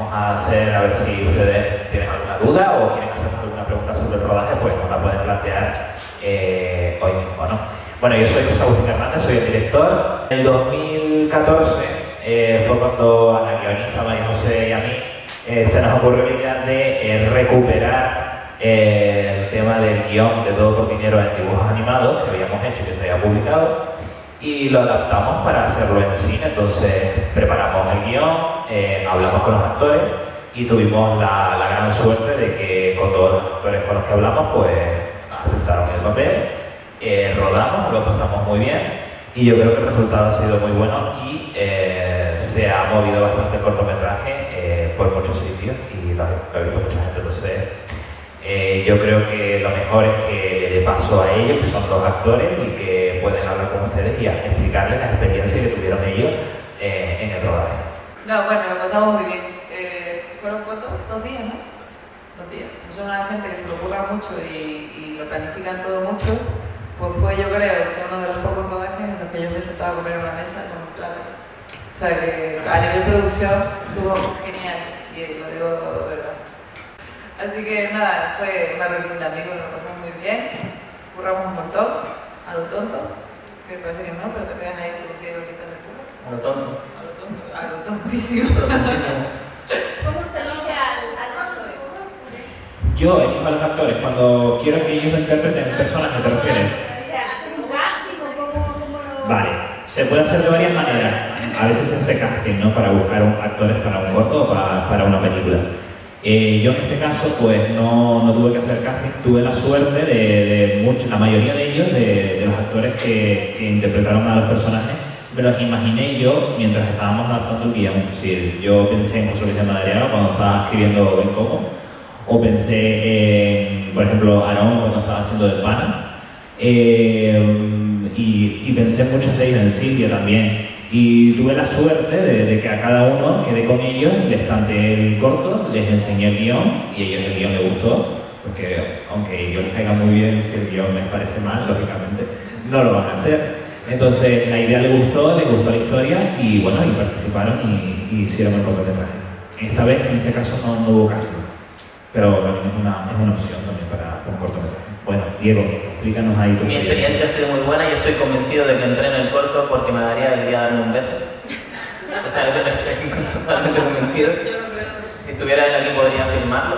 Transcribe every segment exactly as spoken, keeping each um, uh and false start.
vamos a hacer, a ver si ustedes tienen alguna duda o quieren hacernos alguna pregunta sobre el rodaje, pues nos la pueden plantear eh, hoy mismo, ¿no? Bueno, yo soy José Agustín Hernández, soy el director. En el dos mil catorce eh, fue cuando a la guionista María José y a mí eh, se nos ocurrió la idea de eh, recuperar eh, el tema del guión de Todo por Dinero en dibujos animados que habíamos hecho y que se había publicado, y lo adaptamos para hacerlo en cine. Entonces preparamos el guión, eh, hablamos con los actores y tuvimos la, la gran suerte de que con todos los actores con los que hablamos pues aceptaron el papel, eh, rodamos, lo pasamos muy bien y yo creo que el resultado ha sido muy bueno y eh, se ha movido bastante el cortometraje eh, por muchos sitios y lo ha, lo ha visto mucha gente. Entonces eh, yo creo que lo mejor es que le dé paso a ellos, que son los actores, y que pueden hablar con ustedes y explicarles la experiencia que tuvieron ellos eh, en el rodaje. No, bueno, lo pasamos muy bien. Eh, ¿Fueron cuántos? ¿Dos días, no? Dos días. Son una gente que se lo ocurra mucho y, y lo planifican todo mucho. Pues fue, yo creo, que uno de los pocos rodajes en los que yo me sentaba a comer en una mesa con un plato. O sea, que a nivel de producción estuvo genial, y lo digo de verdad. Así que nada, fue una reunión de amigos, lo pasamos muy bien, curramos un montón, a lo tonto, que parece que no, pero te pegas ahí por diez horitas de curro. A lo tonto. A lo tonto, a lo tontísimo. ¿Cómo se elige al, al actor? Yo elijo a los actores cuando quiero que ellos lo interpreten el personaje, ¿te refieres? O sea, ¿hacen un casting o cómo, cómo lo...? Vale, se puede hacer de varias maneras. A veces se hace casting, ¿no? Para buscar un, actores para un corto o para, para una película. Eh, yo en este caso pues no, no tuve que hacer casting, tuve la suerte de, de mucho, la mayoría de ellos, de, de los actores que, que interpretaron a los personajes, me los imaginé yo mientras estábamos adaptando el guión. Es decir, yo pensé en José Luis de Madariaga cuando estaba escribiendo Ben Coco, o pensé en, por ejemplo, Aarón cuando estaba haciendo de pana, eh, y, y pensé en muchos de ellos, en Silvia también. Y tuve la suerte de, de que a cada uno quedé con ellos, les planteé el corto, les enseñé el guión y a ellos el guión les gustó, porque aunque yo les caiga muy bien, si el guión les parece mal, lógicamente no lo van a hacer. Entonces la idea les gustó, les gustó la historia y bueno, y participaron y, y hicieron el cortometraje. Esta vez, en este caso, no, no hubo casting, pero también es una, es una opción también para, para un cortometraje. Bueno, Diego, explícanos ahí tu Mi experiencia ha sido muy buena y estoy convencido de que entré en el corto porque me daría debería darme un beso. O sea, yo estoy totalmente convencido. Si estuviera él aquí podría firmarlo.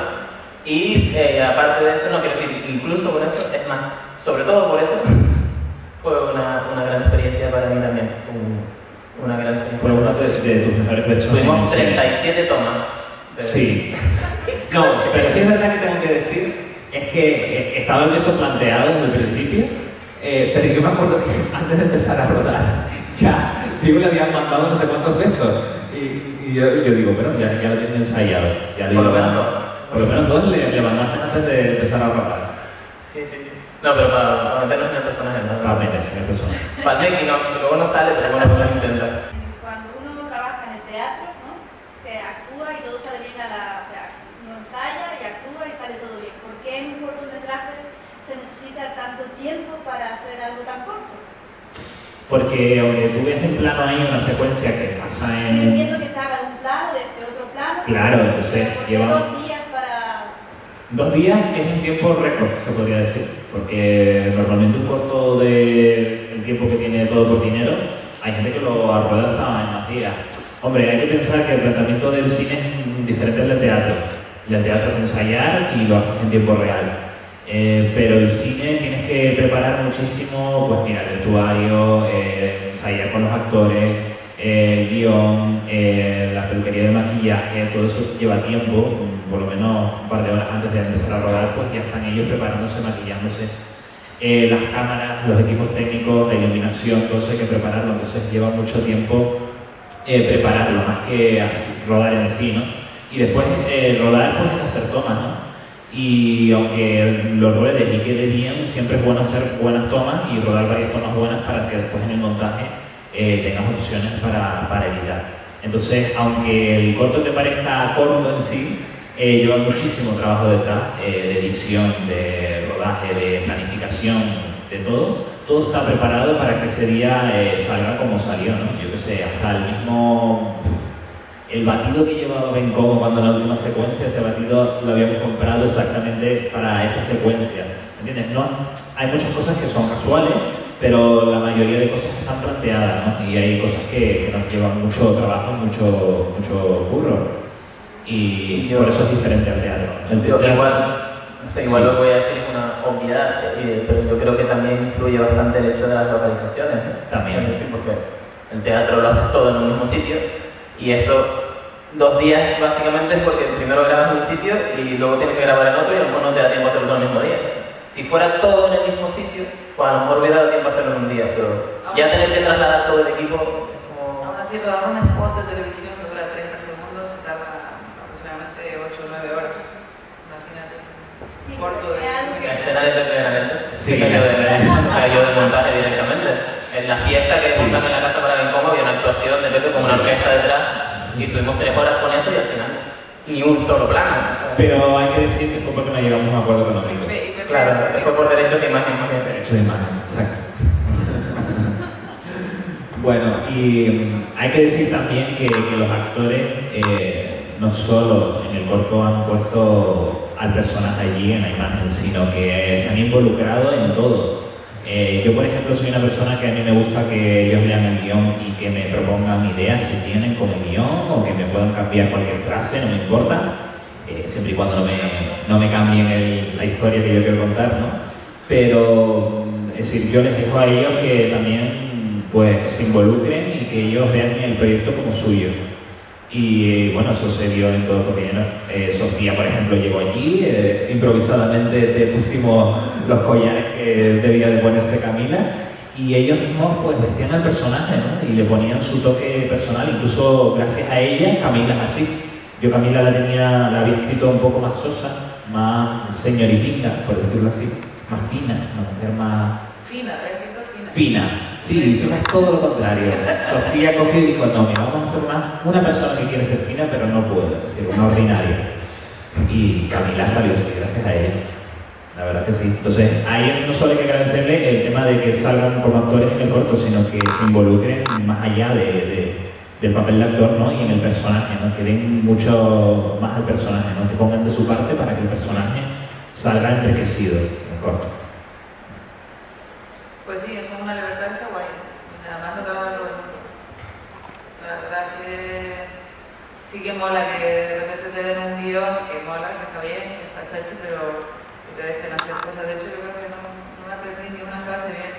Y eh, aparte de eso, no quiero decir, incluso por eso, es más, sobre todo por eso, fue una, una gran experiencia para mí también. Un, una gran experiencia. Fue uno de, de tus mejores besos. Tuvimos treinta y siete tomas. De... Sí. No, pero sí es verdad que tengo que decir. Es que estaba el beso planteado desde el principio, eh, pero yo me acuerdo que antes de empezar a rodar, ya, digo, le habían mandado no sé cuántos besos. Y, y yo, yo digo, bueno, ya, ya lo tienen ensayado. Ya por lo menos dos. Por lo menos dos le, le mandaste antes de empezar a rodar. Sí, sí, sí. No, pero para, para meternos en el personaje, ¿no? Para meterse en el personaje. Para que no, luego no sale, pero bueno, lo intentar. Cuando uno trabaja en el teatro, ¿no? Que actúa y todo sale bien a la... O sea, uno ensaya y actúa y sale todo bien. ¿Por qué en un cortometraje se necesita tanto tiempo para hacer algo tan corto? Porque aunque tú ves un plano ahí, una secuencia que pasa en... Yo entiendo que se haga de un plano, de este otro plano. Claro, entonces lleva... dos días para... Dos días es un tiempo récord, se podría decir, porque normalmente un corto de el tiempo que tiene Todo por Dinero, hay gente que lo rueda hasta en más días. Hombre, hay que pensar que el tratamiento del cine es diferente al del teatro. El teatro es ensayar y lo haces en tiempo real. Eh, pero el cine tienes que preparar muchísimo, pues mira, el vestuario, eh, ensayar con los actores, eh, el guión, eh, la peluquería de maquillaje, todo eso lleva tiempo, por lo menos un par de horas antes de empezar a rodar, pues ya están ellos preparándose, maquillándose. Eh, las cámaras, los equipos técnicos, la iluminación, todo eso hay que prepararlo, entonces lleva mucho tiempo eh, prepararlo, más que así, rodar en sí, ¿no? Y después eh, rodar pues es hacer tomas, ¿no? Y aunque lo ruedes y quede bien, siempre es bueno hacer buenas tomas y rodar varias tomas buenas para que después en el montaje eh, tengas opciones para, para editar. Entonces, aunque el corto te parezca corto en sí, eh, lleva muchísimo trabajo detrás, eh, de edición, de rodaje, de planificación, de todo. Todo está preparado para que ese día eh, salga como salió, ¿no? Yo qué sé, hasta el mismo... el batido que llevaba Bencomo cuando en la última secuencia, ese batido lo habíamos comprado exactamente para esa secuencia. ¿Entiendes? No, hay muchas cosas que son casuales, pero la mayoría de cosas están planteadas, ¿no? Y hay cosas que, que nos llevan mucho trabajo, mucho, mucho curro. Y yo, por eso es diferente al teatro. El yo, teatro igual, o sea, igual sí. Lo que voy a decir es una obviedad, eh, pero yo creo que también influye bastante el hecho de las localizaciones, ¿no? También. Es decir, porque el teatro lo haces todo en un mismo sitio y esto dos días básicamente es porque primero grabas en un sitio y luego tienes que grabar en otro y a lo mejor no te da tiempo a hacerlo todo el mismo día. Si fuera todo en el mismo sitio, pues a lo mejor hubiera dado tiempo a hacerlo en un día, pero aún ya tener que trasladar todo el equipo es como... Aún así, rodar un spot de televisión que dura treinta segundos se tarda aproximadamente ocho o nueve horas. Imagínate. Sí, corto de... Escenarios de Pepe Sí, cayó de, cayó de montaje directamente. En la fiesta que Sí. montamos en la casa para Bencomo había una actuación de Pepe con una orquesta detrás y estuvimos tres horas con eso y al final ni un solo plano. Pero hay que decir que fue porque no llegamos a un acuerdo económico. Claro, fue por derechos de imagen más bien. Derecho de imagen, exacto. Bueno, y hay que decir también que, que los actores eh, no solo en el corto han puesto al personaje allí en la imagen, sino que se han involucrado en todo. Eh, yo, por ejemplo, soy una persona que a mí me gusta que ellos lean el guión y que me propongan ideas si tienen con el guión o que me puedan cambiar cualquier frase, no me importa, eh, siempre y cuando no me, no me cambien el, la historia que yo quiero contar, ¿no? Pero, es decir, yo les dejo a ellos que también pues, se involucren y que ellos vean el proyecto como suyo. Y bueno, eso se dio en todo Cotidiano. Eh, Sofía, por ejemplo, llegó allí, eh, improvisadamente te pusimos los collares que debía de ponerse Camila y ellos mismos pues vestían al personaje, ¿no? Y le ponían su toque personal, incluso gracias a ella, Camila es así. Yo Camila la tenía, la había escrito un poco más sosa, más señoritinga, por decirlo así, más fina, una mujer más... Fina, la he escrito fina. Fina, sí, hicimos todo lo contrario. Sofía cogió y dijo, no, mira, vamos a hacer más una persona que quiere ser fina, pero no puede, es decir, una ordinaria. Y Camila salió así, gracias a ella. La verdad que sí. Entonces, a ellos no solo hay que agradecerle el tema de que salgan como actores en el corto, sino que se involucren más allá de, de, del papel de actor, ¿no? Y en el personaje, ¿no? Que den mucho más al personaje, ¿no? Que pongan de su parte para que el personaje salga enriquecido en el corto. Pues sí, eso es una libertad que está guay. Además no te lo da todo el mundo. La verdad es que sí que mola que de repente te den un guión que mola, que está bien, que está chachi, pero que te dejen hacer cosas. De hecho, yo creo que no, no me aprendí ni una frase bien.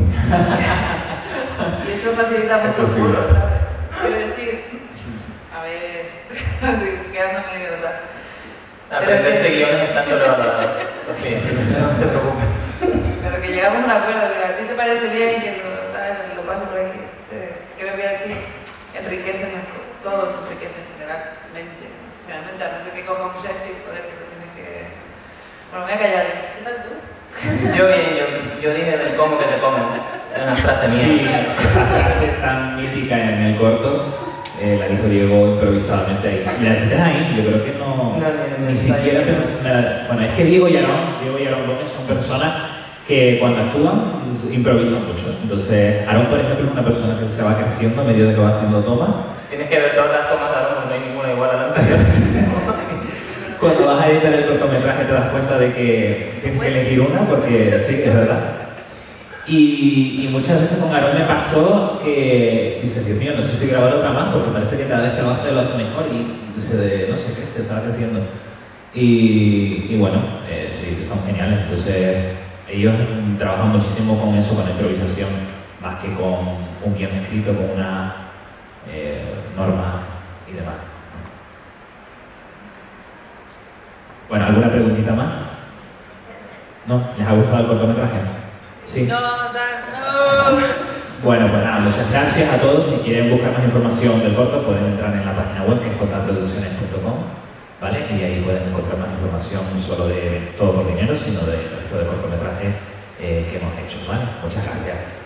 Y eso facilita mucho el curro, ¿sabes? Quiero decir, a ver, quedando medio idiota. Aprenderse guiones está sobrevalorado. Sofía, no te preocupes. Pero que llegamos a un acuerdo de a ti te parece bien que lo, tal, lo pases por aquí. Entonces, creo que así enriquece nuestro, todo se enriquece generalmente. Generalmente, a no ser que coja un Shakespeare, poder que lo tienes que. Bueno, me voy a callar. ¿Qué tal tú? Yo bien, yo, yo dije del cómo que te comen. Es una frase mía. Sí, esa frase tan mítica en el corto. Eh, la dijo Diego improvisadamente ahí. Y la dijiste ahí, yo creo que no, no, no, no ni no, siquiera no, pensé. Bueno, es que Diego y Aarón, Diego y Aarón Gómez son personas que cuando actúan improvisan mucho. Entonces, Aarón, por ejemplo, es una persona que se va creciendo a medida de que va haciendo tomas. Tienes que ver todas las tomas de Aarón, porque no hay ninguna igual a la anterior. Cuando vas a editar el cortometraje te das cuenta de que tienes que elegir una, porque sí, es verdad. Y, y muchas veces con Aarón me pasó que dice, Dios mío, no sé si grabar otra más, porque parece que cada vez que lo hace lo hace mejor y dice, de, no sé qué, se está creciendo. Y, y bueno, eh, sí, son geniales. Entonces, ellos trabajan muchísimo con eso, con la improvisación, más que con un guión escrito, con una eh, norma y demás. Bueno, ¿alguna preguntita más? ¿No? ¿Les ha gustado el cortometraje? Sí. No, da, no. Bueno, pues nada, muchas gracias a todos. Si quieren buscar más información del corto, pueden entrar en la página web que es j producciones punto com, ¿vale? Y ahí pueden encontrar más información no solo de Todo por Dinero, sino del resto de cortometrajes eh, que hemos hecho, ¿vale? Muchas gracias.